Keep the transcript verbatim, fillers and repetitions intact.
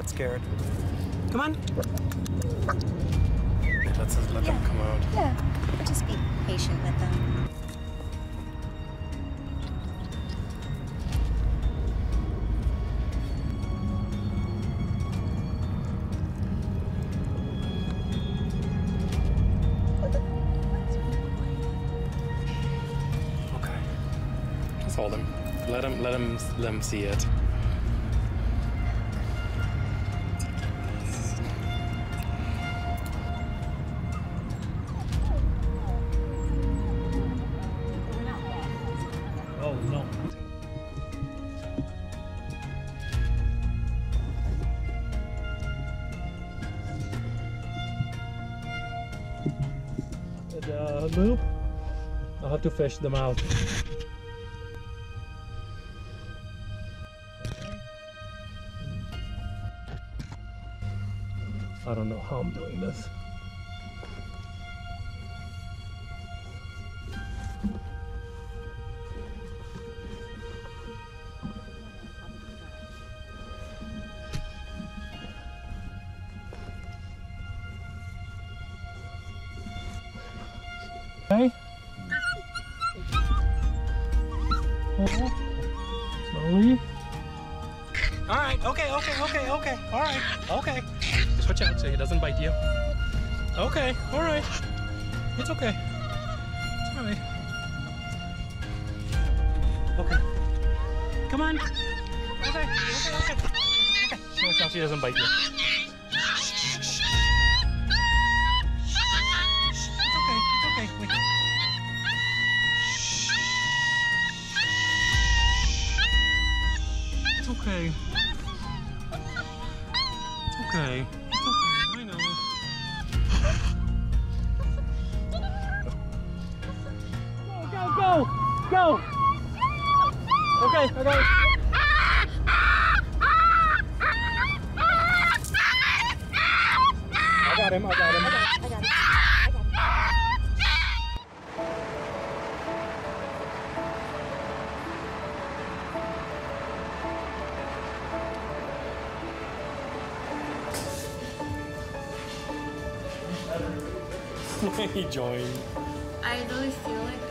got scared. Come on. Let's just let Yeah. them come out. Yeah, but just be patient with them. Okay. Just hold him. Let him. Let him. Let him see it. Oh no. The loop, I'll have to fish them out. I don't know how I'm doing this. Okay. Oh, slowly. All right. Okay. Okay. Okay. Okay. All right. Okay. Just watch out so he doesn't bite you. Okay. All right. It's okay. It's all right. Okay. Come on. Okay. Okay. Okay. Okay. Just watch out so he doesn't bite you. Wait. It's okay. It's okay. It's okay. I know. Go, go, go, go. Okay, I got it. I got him. I got him. I got it. I got it. He joined. I really feel like